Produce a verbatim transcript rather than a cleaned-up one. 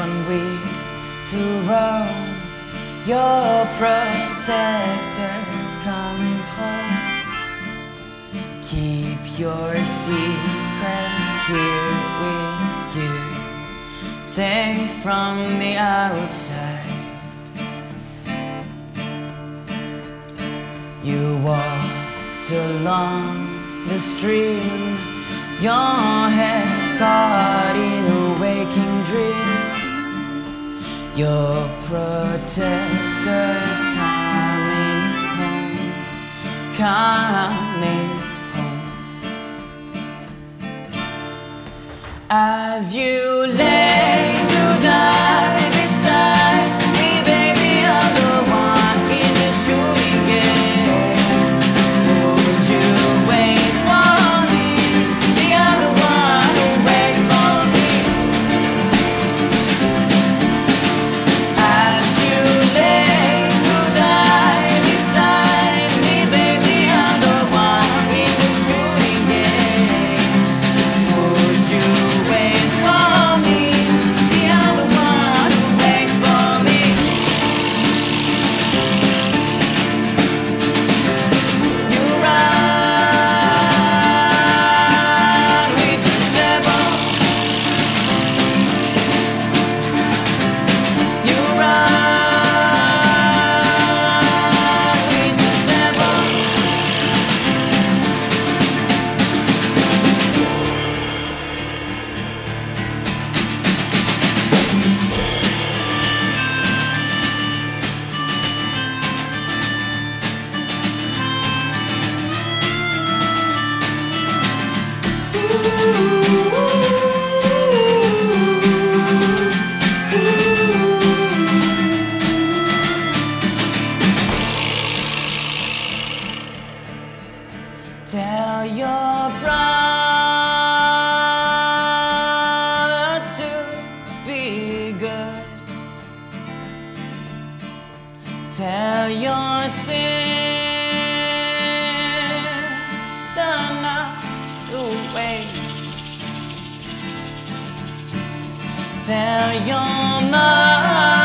one week to roam. Your protector's coming home. Keep your secrets here with you, safe from the outside. You walked along the stream, your head caught in a waking dream. Your protector's coming home, coming home. As you lay to die beside me, baby, I'm the one in the shooting game. Would you wait for me? The other one who wait for me. As you lay to die beside me, baby, I'm the one in the shooting game. Would you wait for me? The other one who wait for me. You run with the devil. You run with the devil. Tell your brother to be good. Tell your sister not to wait. Tell your mother